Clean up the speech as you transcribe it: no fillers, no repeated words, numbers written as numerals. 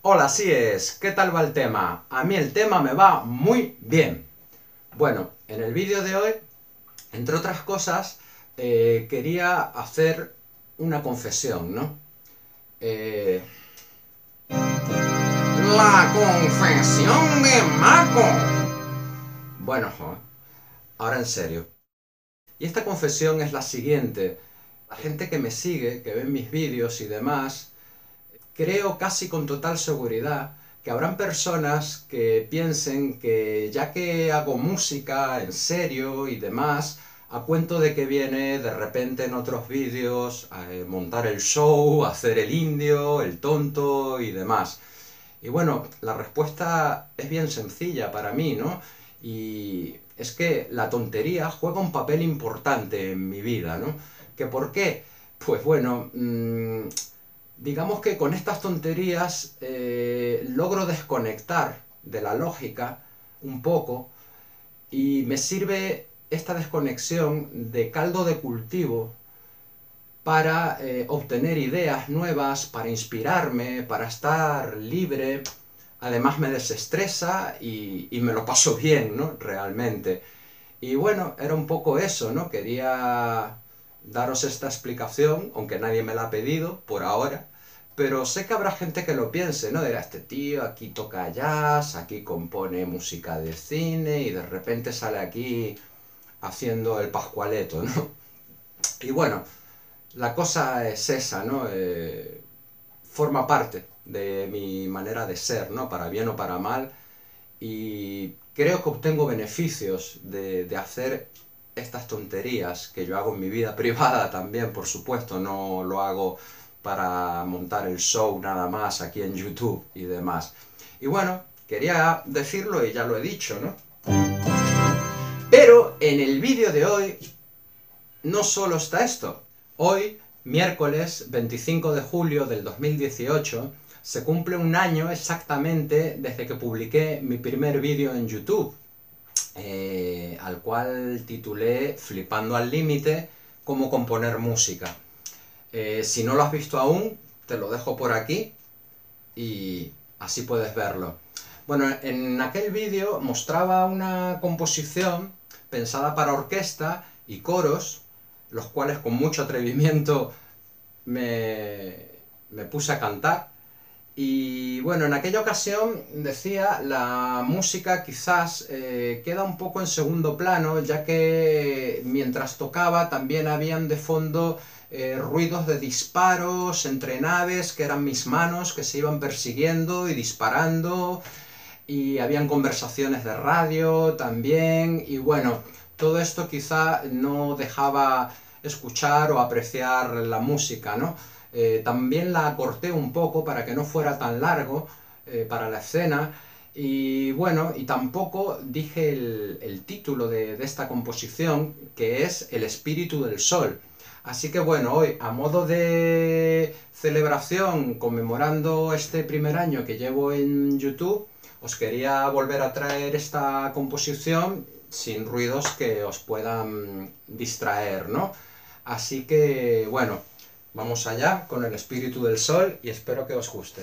Hola, así es. ¿Qué tal va el tema? A mí el tema me va muy bien. Bueno, en el vídeo de hoy, entre otras cosas, quería hacer una confesión, ¿no? Eh, La confesión de Marco. Bueno, ahora en serio. Y esta confesión es la siguiente. La gente que me sigue, que ve mis vídeos y demás, creo casi con total seguridad que habrán personas que piensen que ya que hago música en serio y demás, a cuento de que viene de repente en otros vídeos a montar el show, a hacer el indio, el tonto y demás. Y bueno, la respuesta es bien sencilla para mí, ¿no? Y es que la tontería juega un papel importante en mi vida, ¿no? ¿Que por qué? Pues bueno, digamos que con estas tonterías logro desconectar de la lógica un poco y me sirve esta desconexión de caldo de cultivo para obtener ideas nuevas, para inspirarme, para estar libre. Además me desestresa y me lo paso bien, ¿no? Realmente. Y bueno, era un poco eso, ¿no? Quería daros esta explicación, aunque nadie me la ha pedido por ahora, pero sé que habrá gente que lo piense, ¿no? Dirá, este tío aquí toca jazz, aquí compone música de cine y de repente sale aquí haciendo el Pascualeto, ¿no? Y bueno, la cosa es esa, ¿no? Forma parte de mi manera de ser, ¿no? Para bien o para mal, y creo que obtengo beneficios de hacer estas tonterías que yo hago en mi vida privada también, por supuesto, no lo hago para montar el show nada más aquí en YouTube y demás. Y bueno, quería decirlo y ya lo he dicho, ¿no? Pero en el vídeo de hoy no solo está esto. Hoy, miércoles 25 de julio del 2018, se cumple un año exactamente desde que publiqué mi primer vídeo en YouTube, al cual titulé Flipando al límite, cómo componer música. Si no lo has visto aún, te lo dejo por aquí y así puedes verlo. Bueno, en aquel vídeo mostraba una composición pensada para orquesta y coros, los cuales con mucho atrevimiento me puse a cantar. Y bueno, en aquella ocasión decía, la música quizás queda un poco en segundo plano, ya que mientras tocaba también habían de fondo ruidos de disparos entre naves, que eran mis manos que se iban persiguiendo y disparando, y habían conversaciones de radio también, y bueno, todo esto quizá no dejaba escuchar o apreciar la música, ¿no? También la acorté un poco para que no fuera tan largo para la escena, y bueno, y tampoco dije el título de esta composición, que es El espíritu del sol. Así que bueno, hoy, a modo de celebración, conmemorando este primer año que llevo en YouTube, os quería volver a traer esta composición sin ruidos que os puedan distraer, ¿no? Así que, bueno, vamos allá con el espíritu del sol y espero que os guste.